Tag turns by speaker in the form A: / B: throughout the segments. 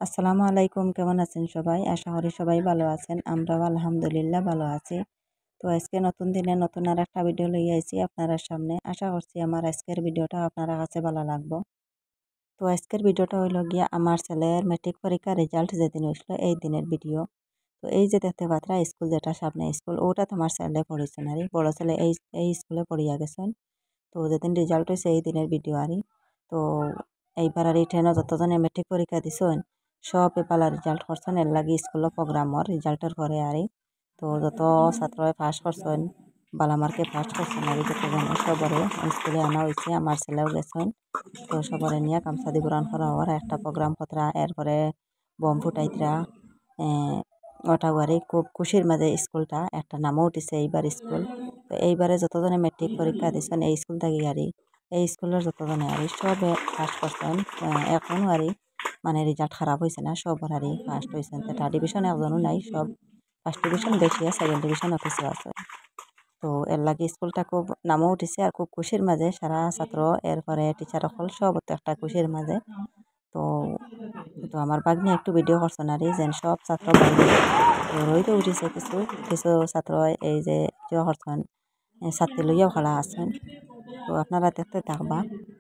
A: আসসালামু আলাইকুম, কেমন আছেন সবাই? আশা করি সবাই ভালো আছেন। আমরাও আলহামদুলিল্লাহ ভালো আছি। তো আজকে নতুন দিনে নতুন আরেকটা ভিডিও লইয়া আইছি আপনারা সামনে। আশা করছি আমার আজকের ভিডিওটা আপনারা কাছে ভালো লাগবো। তো আজকের ভিডিওটা হইল গিয়া আমার ছেলের মেট্রিক পরীক্ষার রেজাল্ট যেদিন হইছিল এই দিনের ভিডিও। তো এই যে দেখতে পাত্রা স্কুল, যেটা সামনে স্কুল, ওটা তো আমার ছেলে পড়েছেন আরই। বড় ছেলে এই স্কুলে পড়িয়া গেছেন। তো যেদিন রেজাল্ট হয়েছে এই দিনের ভিডিও আরই। তো এইবার আর এই ট্রেনে যতজনে মেট্রিক পরীক্ষা দিছেন সব এপালা রেজাল্ট করছেন, এর লাগি স্কুল প্রোগ্রামর রেজাল্টের পরে আরই। তো যত ছাত্র পাস করছেন বালা মার্কে পাস করছেন আর যতজন সবরে স্কুলে আনা হয়েছে, আমার ছেলেও গেছেন। তো সবরে নিয়ে গামছা দি গ্রহণ করা হওয়ার একটা প্রোগ্রাম কতরা, এরপরে বম ফুটাইতরা ওটাও খুব খুশির মাঝে স্কুলটা একটা নামও উঠিছে এইবার স্কুল। তো এইবারে যতজনে মেট্রিক পরীক্ষা দিছেন এই স্কুল থেকে এই স্কুলের যতজনে সবে পাস করছেন। এখনও মানে রেজাল্ট খারাপ হয়েছে না, সবার ফার্স্ট হয়েছেন। তো থার্ড ডিভিশন একজনও নাই, সব ফার্স্ট ডিভিশন বেশি আছে, সেকেন্ড ডিভিশনও কিছু আছে। তো এর লাগে স্কুলটা খুব নামও উঠিছে আর খুব খুশির মাঝে সারা ছাত্র, এরপরে টিচার সকল সব তো একটা খুশির মাঝে। তো তো আমার বাগনি একটু ভিডিও করছেন যেন সব ছাত্র বাইরে রইতে উঠিছে, কিছু কিছু ছাত্র এই যে করছেন ছাত্রী লইয়াও খেলা আছেন। তো আপনারা দেখতে থাকবা।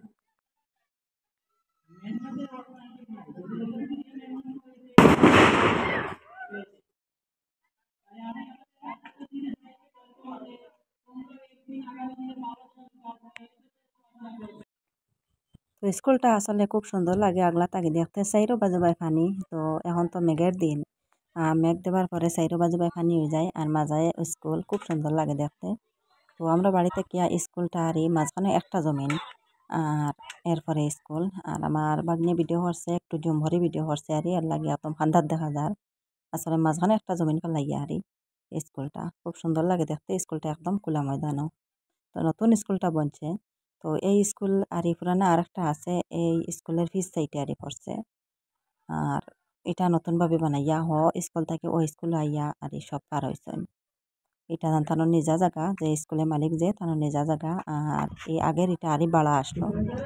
A: তো স্কুলটা আসলে খুব সুন্দর লাগে, আগলা তাকে দেখতে চাইরো বাজুবাই পানি। তো এখন তো মেঘের দিন, মেঘ দেবার পরে চাইরো বাজুবাই পানি হয়ে যায় আর মাঝায় স্কুল খুব সুন্দর লাগে দেখতে। তো আমরা বাড়িতে কিয়া স্কুলটা মাঝখানে একটা জমিন আর এরপরে স্কুল। আর আমার বাগনি ভিডিও করছে, একটু জুম ভরে ভিডিও করছে এর লাগে এত ফান্দার দেখা যায়। আসলে মাঝখানে একটা জমিন ফেলাইয়া স্কুলটা খুব সুন্দর লাগে দেখতে। স্কুলটা একদম খোলা ময়দানও। তো নতুন স্কুলটা বনছে। তো এই স্কুল পুরানা আর একটা আছে, এই স্কুলের ফিস সাইটে পড়ছে। আর এটা নতুনভাবে বানাইয়া স্কুল থেকে ও স্কুলে আইয়া সব পার হয়েছেন। এটা তানোর নিজা জায়গা, যে স্কুলের মালিক যে তানোর নিজা জায়গা। আর এই আগের এটা বাড়া আসলো।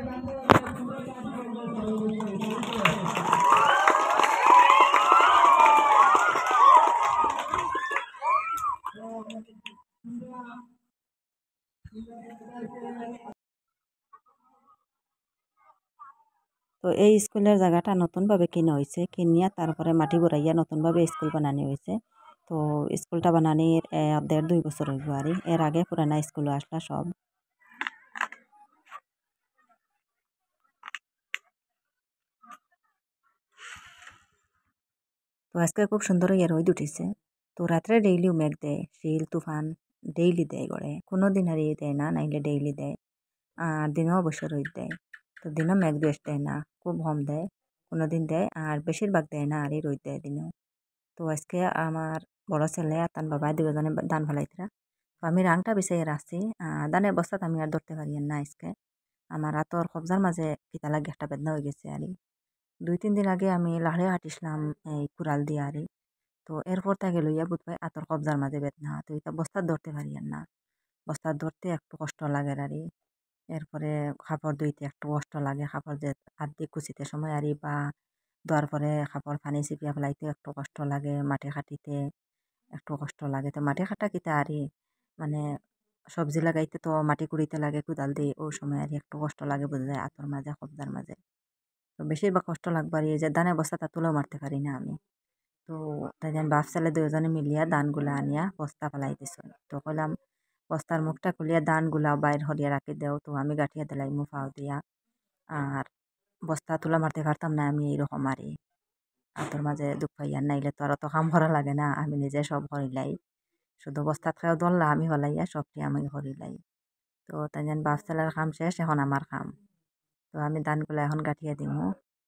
A: তো এই স্কুলের জায়গাটা নতুনভাবে কিনা হয়েছে, কিনিয়া তারপরে মাটি ঘুরাইয়া নতুনভাবে স্কুল বানানি হয়েছে। তো স্কুলটা বানানির 1.5-2 বছর হইব এর আগে পুরানা স্কুলে আসলা সব। তো আজকে খুব সুন্দর রোদ উঠিছে। তো রাত্রে ডেইলিও মেঘ দেয়, শিল তুফান ডেইলি দেয় গড়ে, কোনো দিন দেয় না, নাইলে ডেইলি দেয়। আর দিনও অবশ্য রোদ দেয়। তো দিনও মেঘ বেশ দেয় না, খুব কম দেয়। কোনো দিন দেয় আর বেশিরভাগ দেয় না, রোদ দেয় দিনও। তো আজকে আমার বড় ছেলে আর তার বাবা দুজনে ধান ফেলাইতরা। তো আমি রাংটা বিছাইয়ে রাখছি। ধানের বস্তাত আমি আর ধরতে পারি না আজকে। আমার হাতর কবজার মাঝে কিতা লাগে একটা বেদনা হয়ে গেছে 2-3 দিন আগে আমি লাহড়ে হাঁটিছিলাম এই কুড়াল দিয়ে তো এরপর তাকে লইয়া বুধবাই আতর কবজার মাঝে বেদনা, তো এটা বস্তার ধরতে পারি না। বস্তার ধরতে একটু কষ্ট লাগে এরপরে কাপড় ধুইতে একটু কষ্ট লাগে, কাপড় যে হাত দিয়ে কুচিতে সময় বা ধোয়ার পরে কাপড় পানি চিপিয়া ফেলাইতে একটু কষ্ট লাগে, মাটি কাটিতে একটু কষ্ট লাগে। তো মাটি কাটা কিতা মানে সবজি লাগাইতে তো মাটি কুড়িতে লাগে কোদাল দিয়ে, ওই সময় একটু কষ্ট লাগে বোঝা যায় আতর মাঝে কবজার মাঝে। তো বেশিরভাগ কষ্ট লাগবার এই যে ধানের বস্তাটা তুলেও মারতে পারি না আমি। তো তাই বাপ ছেলে দুজনে মিলিয়া ধানগুলা আনিয়া বস্তা ফেলাই দিছ। তো কইলাম বস্তার মুখটা খুলিয়া ধানগুলা বাইর হরিয়া রাখি দেও, তো আমি গাঠিয়া দিলাই মুফাও দিয়া। আর বস্তা তুলা মারতে পারতাম না আমি এইরকম হাতের মাঝে দুঃখ পাইয়া, নাইলে তো আর অত কাম করা লাগে না, আমি নিজে সব করিলাই। শুধু বস্তা খাও ধরলা আমি হলাইয়া সবটি আমি করিলাই। তো তাই বাপ ছেলের কাম শেষ, এখন আমার কাম। তো আমি ধানগুলা এখন গাঠিয়া দিমু।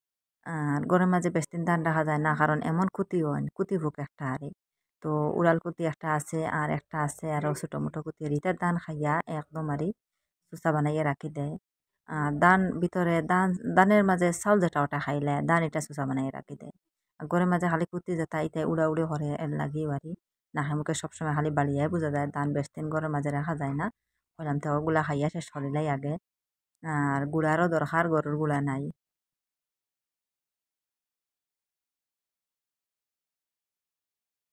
A: আর গরমের মাঝে বেশ দিন ধান রাখা যায় না, কারণ এমন কুতি হয়, কুতি ভুক একটা তো উড়াল কুতি একটা আছে আর একটা আছে আরো ছোটো মোটো কুতি ইটার ধান খাইয়া একদম চুচা বানাইয়া রাখি দেয়। আর ভিতরে ধানের মাঝে চাউল যেটা ওটা খাইলে ধান এটা চুচা বানাইয়া রাখি দেয়। আর গরমের মাঝে খালি কুতি যেটা ইতে উড়া উড়ি করে এর লাগি নাকে মুখে সবসময় খালি বাড়িয়াই বোঝা যায় ধান বেশ দিন গরমের মাঝে রাখা যায় না। কইলাম তো ওগুলা খাইয়া শেষ করিলাই আগে। আর গুড়ারও দরকার, গরুর গুড়া নাই।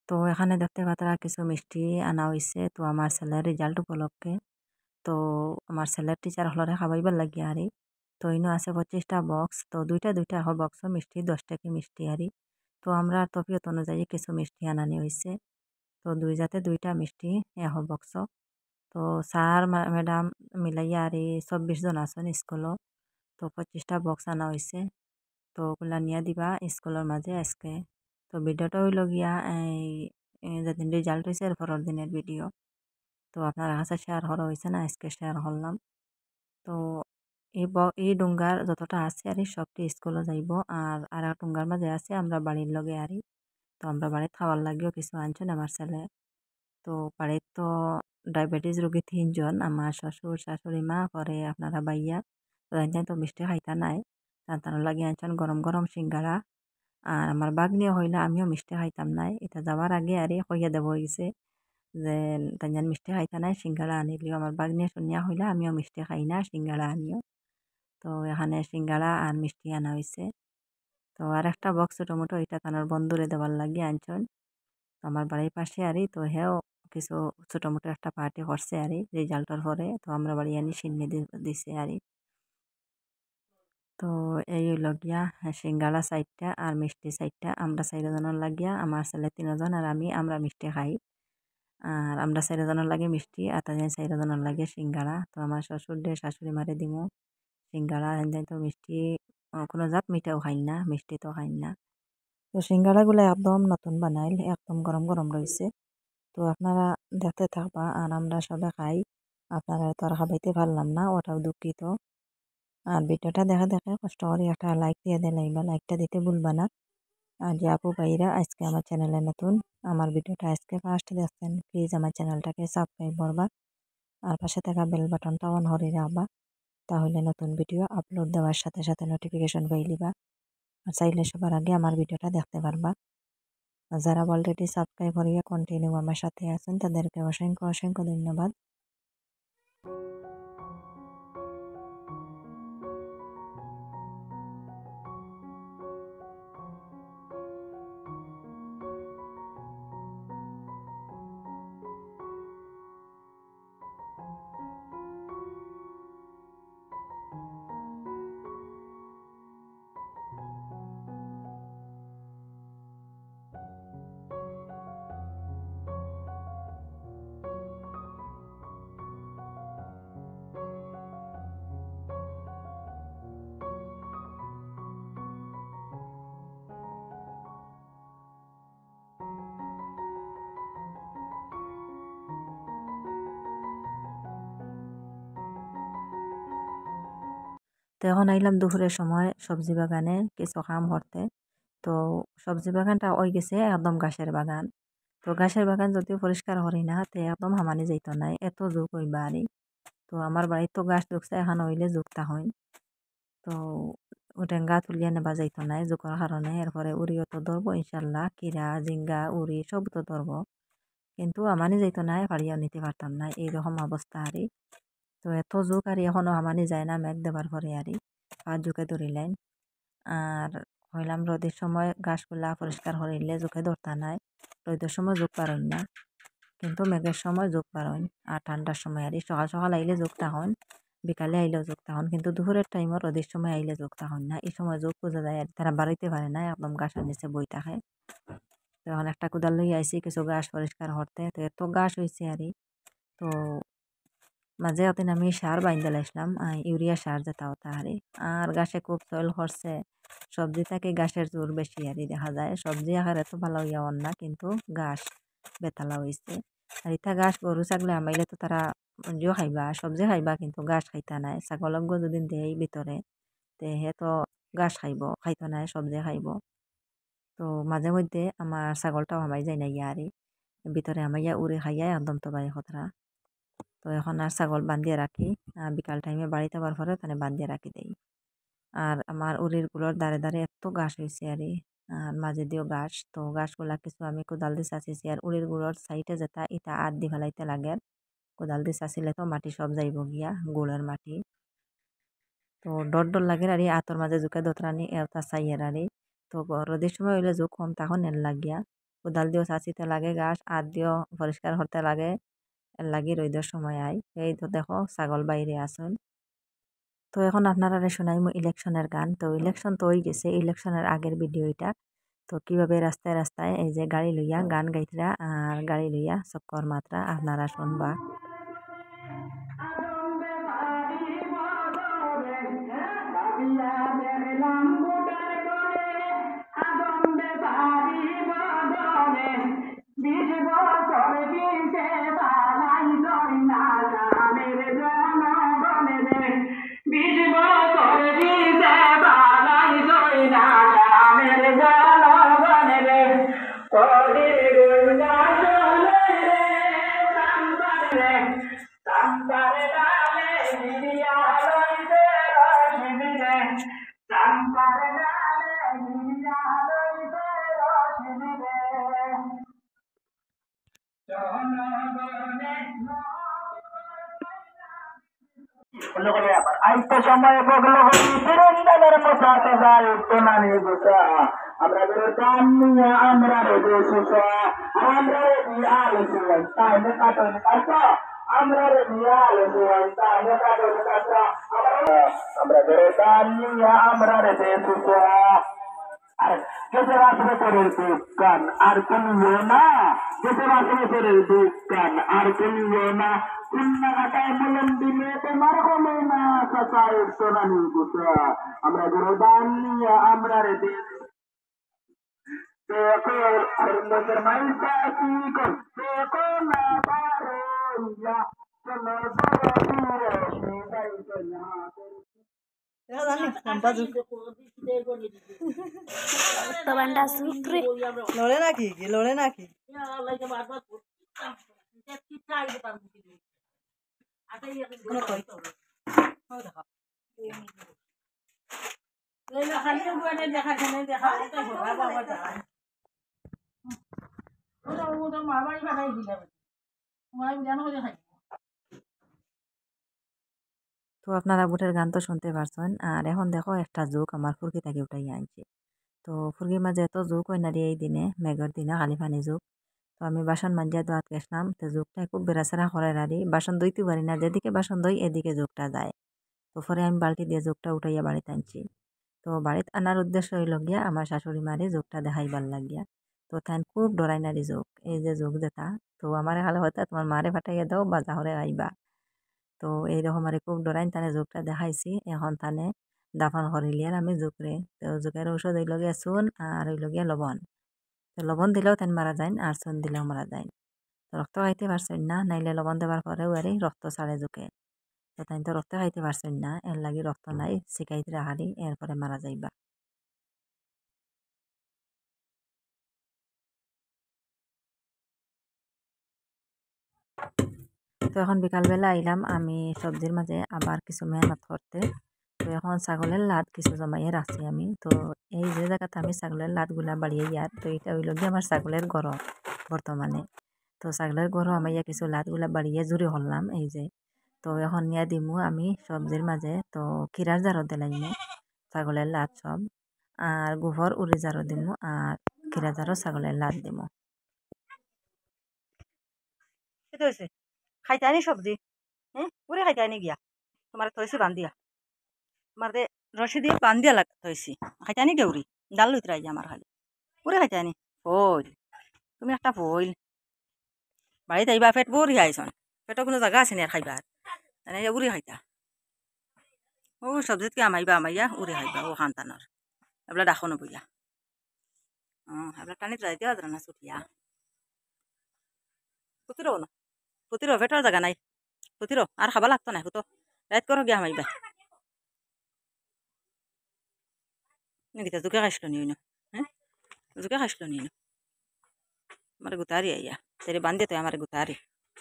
A: তো এখানে দেখতে পাতারা কিছু মিষ্টি আনা হয়েছে তো আমার ছেলের রেজাল্ট উপলক্ষে। তো আমার ছেলের টিচার হলরে খাবাইবার লাগিয়া আরি। তো ইনো আছে 25টা বক্স তো দুইটা দুইটা বক্স মিষ্টি 10 টাকি মিষ্টি আরি। তো আমরা তফিয়ত অনুযায়ী কিছু মিষ্টি আনানি হয়েছে। তো দুই জাতে দুইটা মিষ্টি বক্স। তো স্যার ম্যাডাম মিলাইয়া আরি 24 জন আছেন স্কুলও। তো 25টা বক্স আনা হয়েছে। তো ওগুলা নিয়ে দিবা স্কুলের মাঝে আজকে। তো ভিডিওটা হইল গিয়া যেদিন রেজাল্ট হয়েছে এর পরের দিনের ভিডিও। তো আপনার কাছে শেয়ার করা হয়েছে না আজকে শেয়ার করলাম। তো এই ডুঙ্গার যতটা আছে আর সবটি স্কুলে যাইব আর এক ডুঙ্গার মাঝে আছে আমরা বাড়ির লগে আরি। তো আমরা বাড়িতে খাওয়ার লাগিও কিছু আনছেন আমার ছেলে। তো বাড়িতে তো ডায়াবেটিস রোগী 3 জন আমার শ্বশুর শাশুড়ি মা পরে আপনারা বাইয়া তো তো মিষ্টি খাইতা নাই তার লাগে আনছেন গরম গরম সিঙ্গারা। আর আমার বাগনিও হইলে আমিও মিষ্টি খাইতাম নাই এটা যাওয়ার আগে আরে কইয়া দেব হইছে যে তাইজান মিষ্টি খাইতা নাই সিঙ্গারা আনিলিও আমার বাগনিয়া শুনিয়া হইলে আমিও মিষ্টি খাই না সিঙ্গারা আনিও। তো এখানে সিঙ্গারা আর মিষ্টি আনা হয়েছে। তো আর একটা বক্স ছোটো মোটো এটা তানোর বন্ধুরে দেওয়ার লাগে আনছন। তো আমার বাড়ির পাশে আরই তো হেও কিছু ছোটো মোটো একটা পার্টি করছে আরই রেজাল্টের পরে তো আমরা বাড়ি আনি সিন্নি দিছে আরই। তো এই হইল গিয়া সিঙ্গারা 4টা আর মিষ্টি 4টা আমরা 4জনের লাগিয়া আমার ছেলে 3জন আর আমি আমরা মিষ্টি খাই। আর আমরা 4জনের লাগে মিষ্টি আর তাদের 4জনের লাগে সিঙ্গারা। তো আমার শ্বশুর দিয়ে শাশুড়ি মারে দিমু সিঙ্গারা হেন তো মিষ্টি কোনো জাত মিঠাও খাই না মিষ্টি তো খাই না। তো সিঙ্গারাগুলো একদম নতুন বানাইল একদম গরম গরম রয়েছে। তো আপনারা দেখতে থাকবা আর আমরা সবাই খাই। আপনারা তো আর খাবাইতে পারলাম না ওটাও দুঃখিত। আর ভিডিওটা দেখে দেখে কষ্ট করে একটা লাইক দিয়ে দিলাইবা লাইকটা দিতে ভুলবা না। আর যে আপু ভাইরা আজকে আমার চ্যানেলে নতুন আমার ভিডিওটা আজকে ফার্স্ট দেখছেন প্লিজ আমার চ্যানেলটাকে সাবস্ক্রাইব করবা। আর পাশে থাকা বেল বাটনটা অন করে রাখবা তাহলে নতুন ভিডিও আপলোড দেওয়ার সাথে সাথে নোটিফিকেশন পাইলিবা। আর চাইলে সবার আগে আমার ভিডিওটা দেখতে পারবা। আর যারা অলরেডি সাবস্ক্রাইব করিয়া কন্টিনিউ আমার সাথে আছেন তাদেরকে অসংখ্য অসংখ্য ধন্যবাদ। তো এখন আইলাম দুপুরের সময় সবজি বাগানে কিছু কাম করতে। তো সবজি বাগানটা ওই গেছে একদম গাছের বাগান। তো গাছের বাগান যদিও পরিষ্কার করি না তে একদম হামানি যাইতো নাই এত জোক হইবা আরি। তো আমার বাড়ির তো গাছ ঢুকছে এখন হইলে জোকটা হইন। তো টেঙ্গা তুলিয়া নেবা যাইতো নাই জোকর কারণে এরপরে উড়িও তো ধরবো ইনশাল্লাহ কিরা জিঙ্গা উড়ি সব তো ধরবো। কিন্তু আমানি যাইতো নাই পাড়িয়া নিতে পারতাম না এইরকম অবস্থা আরি। তো এত জোক আর এখনো আমানি যায় না মেঘ দেবার পরে আরি পা জোকে ধরিলেন। আর হইলাম রোদের সময় গাছগুলা পরিষ্কার করিলে জোকে ধরতা নাই রোদের সময় জোক পারইন না। কিন্তু মেঘের সময় জোক পারইন আর ঠান্ডার সময় আর সকাল সকাল আইলে জোক হন বিকালে আইলেও জোক হন কিন্তু দুপুরের টাইমও রোদের সময় আইলে জোক হন না এই সময় জোক বোঝা যায় আর তারা বাড়িতে পারে না একদম গাছের নিচে বই থাকে। তো এখন একটা কোদাল লই আইসি কিছু গাছ পরিষ্কার করতে তো এত গাছ হয়েছে আরই। তো মাঝে অতদিন আমি সার বাইন্দা লাইছিলাম ইউরিয়া সার যেটা হতা হারি আর গাছে খুব সয়েল করছে। সবজি থেকে গাছের জোর বেশি আরই দেখা যায় সবজি আকার এত ভালো হইয়াও না কিন্তু গাছ বেতালা হয়েছে। আর ইটা গাছ গরু ছাগলে আমাইলে তো তারা জিও খাইবা সবজি খাইবা কিন্তু গাছ খাইতা নাই ছাগলক যদি দেয় ভিতরে তে হে তো গাছ খাইব খাইতো নাই সবজি খাইব। তো মাঝে মধ্যে আমার ছাগলটাও আমাই যায় না ইয়া আরই ভিতরে আমাইয়া উড়ে খাইয়া একদম তো বাড়ি খতরা। তো এখন আর ছাগল বান্ধিয়ে রাখি বিকাল টাইমে বাড়িতে আবার পরে তাহলে বান্ধিয়ে রাখি দেই। আর আমার উড়ির গুলোর দাঁড়ে দাঁড়ে এত গাছ হয়েছে আরই আর মাঝে দিয়েও গাছ তো গাছগুলা কিছু আমি কোদাল দিয়ে চাচিছি আর উড়ির গুলোর সাইডে যেটা এটা আট দি ফেলাইতে লাগে কোদাল দিয়ে চাচিলে তো মাটি সব যাইব গিয়া গুড়ের মাটি। তো ডর ডর লাগে আর আতর মাঝে জুকে দোতরানি এটা চাইয়ের আরই। তো রোদের সময় হইলে জোক কম তখন এর লাগিয়া কোদাল দিয়েও চাচিতে লাগে ঘাস আর দিয়েও পরিষ্কার করতে লাগে, এর লাগি রোদের সময় আই। এই তো দেখো ছাগল বাইরে আসুন। তো এখন আপনারা শোনাইমু ইলেকশনের গান। তো ইলেকশন তো হয়ে গেছে, ইলেকশনের আগের ভিডিও এটা। তো কিভাবে রাস্তায় রাস্তায় এই যে গাড়ি লইয়া গান গাইতরা আর গাড়ি লইয়া চক্কর মাত্রা আপনারা শুনবা।
B: আইতে সময় বগল হই ফিরন্দানের মশাতে যায় তো নানি গোসা আমরা বেরো টান নিয়ে আমরা রেডে সুসা আমরা রেডি আলো সুয়াই তাই না কাটন কাটা আমরা রেডি আলো সুয়াই তাই না কাটন কাটা আমরা বেরো টান নিয়ে আমরা রেডে সুসা আর কেসে বাসবে তোরের দোকান আর কোনিও না কেসে বাসবে তোরের দোকান আর কোনিও না কুন্নাঘাটায় মলম দিলে তোমার হবে না চাচাই সোনানি গুছা আমরা গুরুদান নিয়ে আমরা রে দেখো হরিন্দর মাইসা কি কর দেখো না পারো ইয়া চলো চলো দূরে শিবাই চলা
C: লড়ে নাকি লড়ে নাকি
A: তো আপনারা বুটের গান তো শুনতে পারছেন। আর এখন দেখো একটা জোক আমার ফুরকি থেকে উঠাই আনছে। তো ফুরকির মাঝে এত জোক হয় না রে এই দিনে, মেঘের দিনে খালি পানি জোক। তো আমি বাসন মাজিয়া দোয়াত গেছিলাম, তো জোকটা খুব বেড়াচেরা করে রাড়ি, বাসন ধুইতে পারি না, যেদিকে বাসন ধুই এদিকে জোকটা যায়। তো পরে আমি বালতি দিয়ে জোকটা উঠাইয়া বাড়িতে আনছি। তো বাড়িতে আনার উদ্দেশ্য হইল গিয়া আমার শাশুড়ি মারে জোকটা দেখাইবার লাগিয়া। তো তাই খুব ডরাই নারী জোক, এই যে জোক যেটা। তো আমার হালে হয়তো তোমার মারে ফাটাইয়া দাও বা জাহরে আইবা। তো এইরকম আর খুব ডরাইন তানে জোকটা দেখাইছি, এখন তানে দাফন করিলি আর আমি জোকরে। তো জোকের ঔষধ হইল গিয়া চুন আর হইল গিয়া লবণ। তো লবণ দিলেও তাই মারা যায় আর চুন দিলেও মারা যায়। তো রক্ত খাইতে পারছেন না, নাইলে লবণ দেবার পরেও আরে রক্ত ছাড়ে জোকে। তো তাই তো রক্ত খাইতে পারছেন না, এর লাগি রক্ত নাই শিকাইতে রাহারি, এরপরে মারা যাইবা। তো এখন বিকালবেলা আইলাম আমি সবজির মাঝে আবার কিছু মেহনত করতে। তো এখন ছাগলের লাদ কিছু জমাইয়ে রাখছি আমি। তো এই যে জায়গাতে আমি ছাগলের লাদগুলা বাড়িয়ে ইয়ার, তো এটা হইল গিয়ে আমার ছাগলের গরম বর্তমানে। তো ছাগলের গরম আমি কিছু লাদগুলা বাড়িয়ে জুড়ে হলাম এই যে। তো এখন নিয়ে দিমু আমি সবজির মাঝে। তো খিরার জারও দিলাইমু ছাগলের লাদ সব, আর গোবর উড়ি জারও দিমু আর খিরা জারও ছাগলের লাদ দিমু। হয়েছে খাইতে আনি সবজি, পুরে খাইতে আনি গিয়া তোমার থইছি বান্ধিয়া, তোমার রশি দিয়ে বান্ধিয়া থইছি, খাইতে আনি গেউরি ডাল লইতে রাই আমার খালি পুরে খাইতে আনি। ফইল তুমি একটা ফইল বাড়িতে আইবা পেট ভরি আইসন, পেটও কোনো জায়গা আছে নি আর খাইবার, এনে উড়ি খাইতা। ও সবজিত কি আমাইবা আমাইয়া উড়ি খাইবা ও খানতানোর এবার ডাকো নবইয়া। এবার টানিত রাই দেওয়া না ছুটিয়া পুতিরো না, পুতিরো পেটের জায়গা নাই, পুতিরো আর খাবা লাগতো না পুতো রাইত করো গিয়া আমাইবা। নাকি জোকে খাইছিল নি না, জোকে খাইছিল নি না আমার গুতারি আইয়া তেরে বান্ধে তো আমার গুতারি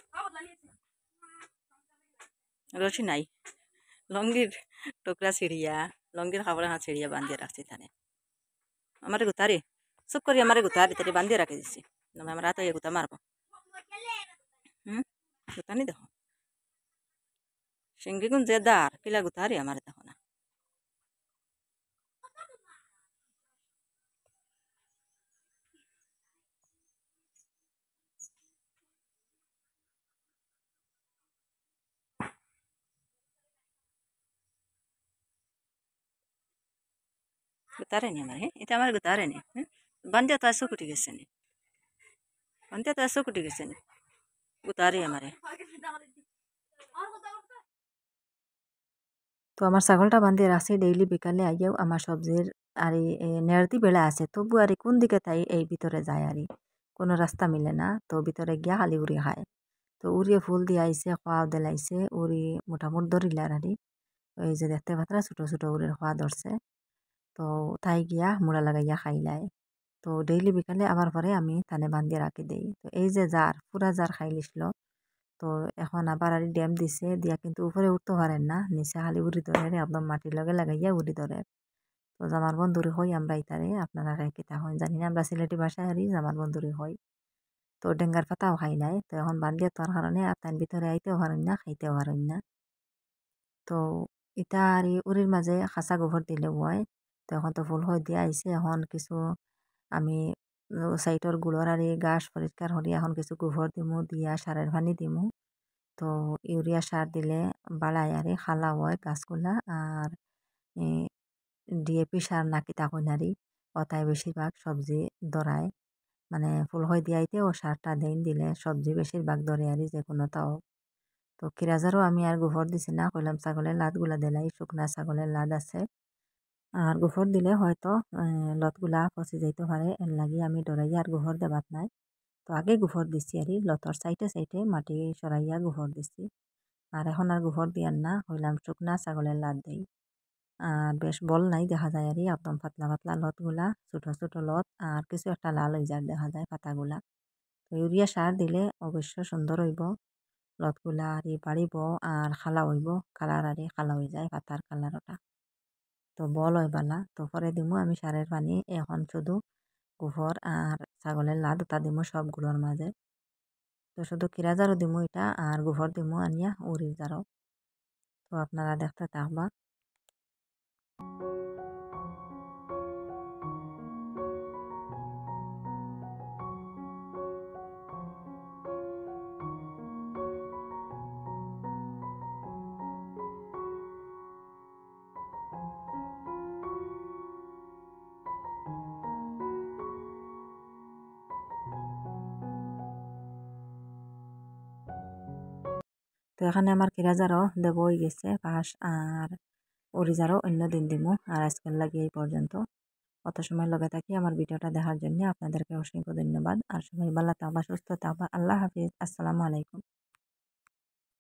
A: রশি নাই, লঙ্গির টুকরা ছিড়িয়া লঙ্গির খাবার হাত ছিড়িয়া বান্ধিয়ে রাখছি তানে আমার গুতারি চুপ করি আমার গুতারি তেরে বান্ধিয়ে রাখি দিছি, আমার হাত গুতা মারবো। গুতানি দেখো সিঙ্গি গুণ যে দার পিলা গুতারি আমার দেখো না। গুতারে নি আমার, হ্যাঁ এটা আমার গুতারে নি, হ্যাঁ বান্ধে তো আসো কুটি গেছে নি, বান্ধে তো আসো কুটি গেছে নি, গুতারে আমারে। তো আমার ছাগলটা বান্ধে রাখছি, ডেইলি বিকালে আইয়াও আমার সবজির আর নেড়তি বেড়া আছে, তবু আর কোন দিকে তাই এই ভিতরে যায় আর কোনো রাস্তা মিলে না, তো ভিতরে গিয়া খালি উড়ি খায়। তো উড়িয়ে ফুল দিয়ে আইসে, খোয়াও দিলাইছে, উড়ি মোটামুটি ধরিলার আর এই যে দেখতে পাত্রা ছোট ছোট উড়ির খোয়া ধরছে। তো তাই গিয়া মুড়া লাগাইয়া খাইলাই। তো ডেইলি বিকালে আবার পরে আমি তানে বান্ধিয়ে রাখি দেই। তো এই যে জার পুরা জার খাই লিসল। তো এখন আবার আর ড্যাম দিছে, দিয়া কিন্তু উপরে উঠতে পারেন না, নিচে খালি উড়ি ধরে একদম মাটির লগে লাগাইয়া উড়ি ধরে। তো জামার বন্ধুরে হই আমরা ইতারে, আপনারা কিতা হন জানি না, আমরা সিলেটি ভাষায় হারি জামার বন্ধুরে হই। তো ডেঙ্গার পাতাও খাই নাই, তো এখন বান্ধিয়ে তোর কারণে আর তার ভিতরে আইতেও পারেন না, খাইতেও পারেন না। তো ইটা আর উড়ির মাঝে খাঁচা গোবর দিলে হয়। তো এখন তো ফুল হয়ে দিয়ে আইছে, এখন কিছু আমি সাইটর গুড়র আর গাছ পরিষ্কার করি, এখন কিছু গোবর দিমু, দিয়া সারের পানি দিমু। তো ইউরিয়া সার দিলে বাড়ায় আর খালা হয় গাছগুলা, আর ডিএপি সার নাকি তাকইনারি অতায় বেশিরভাগ সবজি ধরায়, মানে ফুল হয়ে দিয়াইতে ও সারটা দেন দিলে সবজি বেশিরভাগ ধরে আর যে কোনো তাও। তো কিরাজারও আমি আর গোবর দিছি না, কইলাম ছাগলের লাদগুলা দিলাই, শুকনা ছাগলের লাদ আছে, আর গোবর দিলে হয়তো লতগুলা পচে যাইতে পারে, এর লাগি আমি ডরাইয়া আর গোবর দেবাত নাই। তো আগে গোবর দিছি আর লতর সাইটে সাইটে মাটি সরাইয়া গোবর দিছি, আর এখন আর গোবর দিয়ার না, হইলাম শুকনা ছাগলের লাদ দেই। আর বেশ বল নাই দেখা যায় আর একদম পাতলা পাতলা লতগুলা, ছোট ছোট লত, আর কিছু একটা লাল হয়ে যায় দেখা যায় পাতাগুলা। তো ইউরিয়া সার দিলে অবশ্য সুন্দর হইব, লতগুলা আর বাড়িব, আর খালা হইব, কালার আর খালা হয়ে যায় পাতার কালারটা। তো বল হয় বালা, তো পরে দিমু আমি সারের পানি, এখন শুধু গোবর আর ছাগলের লাদ ওটা দিমু সবগুলোর মাঝে। তো শুধু কিরা জারও দিমু এটা, আর গোবর দিমু আনিয়া উড়ির জারও। তো আপনারা দেখতে থাকবা। তো এখানে আমার কিরাজারও দেব হয়ে গেছে পাশ, আর অরিজারও অন্য দিন দিমু, আর আজকের লাগে এই পর্যন্ত। অত সময় লগে থাকি আমার ভিডিওটা দেখার জন্য আপনাদেরকে অসংখ্য ধন্যবাদ, আর সবাই ভালো থাকবা, সুস্থ থাকবা। আল্লাহ হাফিজ, আসসালামু আলাইকুম।